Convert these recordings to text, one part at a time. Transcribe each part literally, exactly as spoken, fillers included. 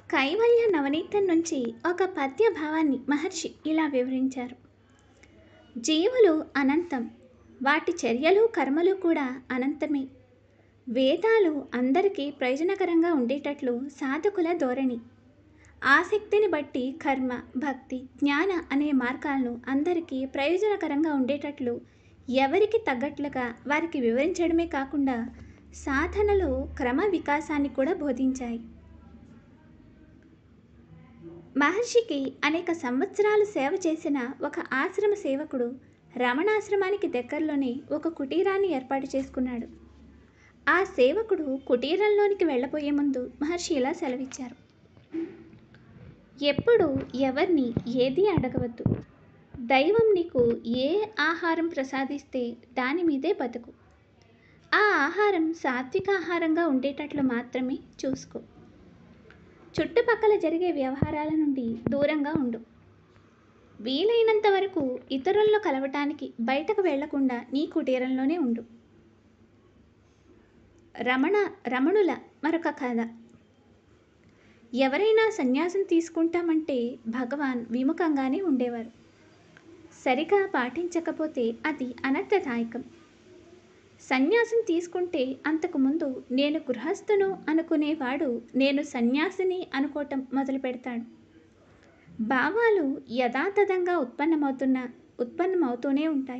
కైవల్య నవనీతం నుంచి ఒక పద్య భావాన్ని మహర్షి ఇలా వివరించారు. జీవులు అనంతం, వాటి చర్యలు కర్మలు కూడా అనంతమే. వేదాలు అందరికీ ప్రయోజనకరంగా ఉండేటట్లు సాధకుల ధోరణి. ఆసక్తిని బట్టి కర్మ, భక్తి, జ్ఞాన అనే మార్గాలను అందరికీ ప్రయోజనకరంగా ఉండేటట్లు ఎవరికి తగ్గట్లుగా వారికి వివరించడమే కాకుండా సాధనలో క్రమ వికాసాన్ని కూడా బోధించాయి. మహర్షికి అనేక సంవత్సరాలు సేవ చేసిన ఒక ఆశ్రమ సేవకుడు రమణాశ్రమానికి దగ్గరలోనే ఒక కుటీరాన్ని ఏర్పాటు చేసుకున్నాడు. ఆ సేవకుడు కుటీరంలోనికి వెళ్ళబోయే ముందు మహర్షి ఇలా సెలవిచ్చారు. ఎప్పుడు ఎవరిని ఏదీ అడగవద్దు. దైవం నీకు ఏ ఆహారం ప్రసాదిస్తే దాని మీదే బతుకు. ఆ ఆహారం సాత్విక ఆహారంగా ఉండేటట్లు మాత్రమే చూసుకో. చుట్టుపక్కల జరిగే వ్యవహారాల నుండి దూరంగా ఉండు. వీలైనంత వరకు ఇతరులను కలవటానికి బయటకు వెళ్లకుండా నీ కుటీరంలోనే ఉండు. రమణ రమణుల మరొక కథ. ఎవరైనా సన్యాసం తీసుకుంటామంటే భగవాన్ విముఖంగానే ఉండేవారు. సరిగా పాటించకపోతే అది అనర్థదాయకం. సన్యాసం తీసుకుంటే అంతకుముందు నేను గృహస్థును అనుకునేవాడు నేను సన్యాసిని అనుకోవటం మొదలు పెడతాడు. భావాలు యథాతథంగా ఉత్పన్నమవుతున్న ఉత్పన్నమవుతూనే ఉంటాయి.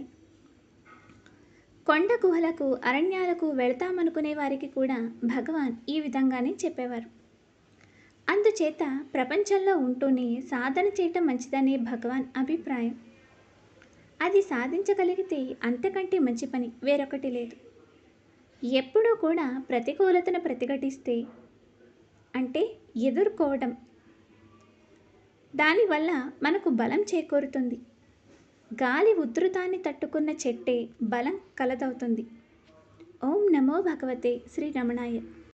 కొండ గుహలకు, అరణ్యాలకు వెళతామనుకునే వారికి కూడా భగవాన్ ఈ విధంగానే చెప్పేవారు. అందుచేత ప్రపంచంలో ఉంటూనే సాధన చేయటం మంచిదనే భగవాన్ అభిప్రాయం. అది సాధించగలిగితే అంతకంటే మంచి పని వేరొకటి లేదు. ఎప్పుడూ కూడా ప్రతికూలతను ప్రతిఘటిస్తే అంటే ఎదుర్కోవడం, దానివల్ల మనకు బలం చేకూరుతుంది. గాలి ఉధృతాన్ని తట్టుకున్న చెట్టే బలం కలదవుతుంది. ఓం నమో భగవతే శ్రీ రమణాయ.